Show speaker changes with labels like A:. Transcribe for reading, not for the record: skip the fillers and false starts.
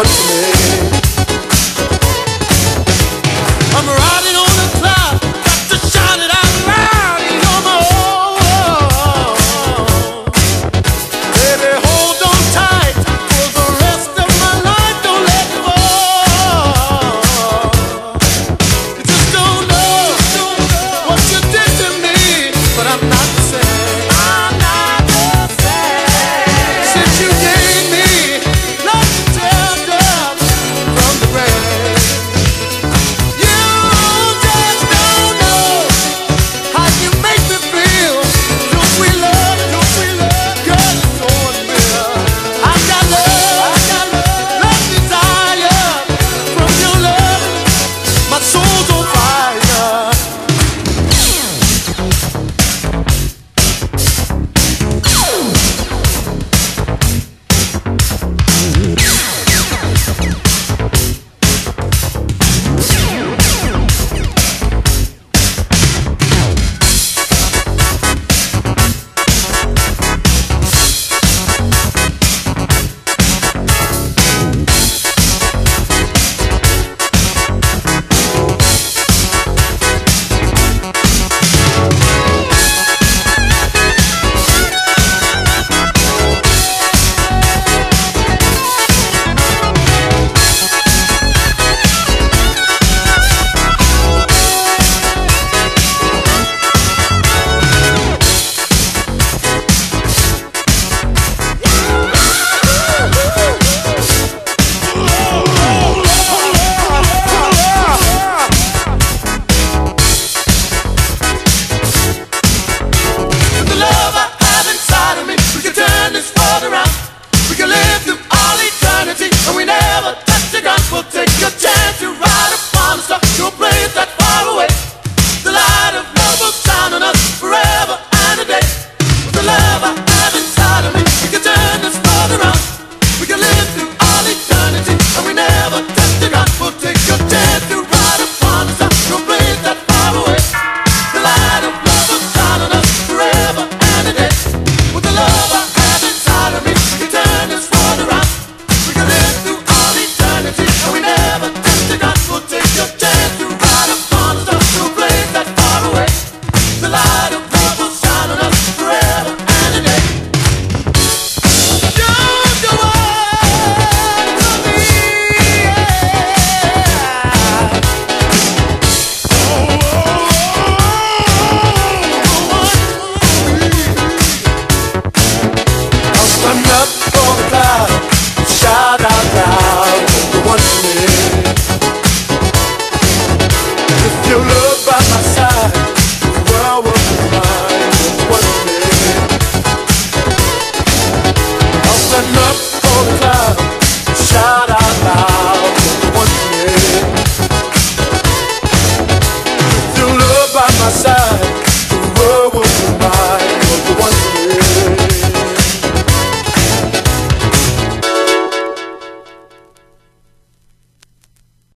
A: one for me. I'm riding on a cloud, got to shout it out loud. You're my own. Baby, hold on tight for the rest of my life. Don't let go. You just don't know what you did to me, but I'm not the same. I'm not the same. Since you gave me love tender from the grave. You just don't know how you make me feel. Your sweet love, girl, is so unreal. I've got love desire from your love. My soul's on fire. Side.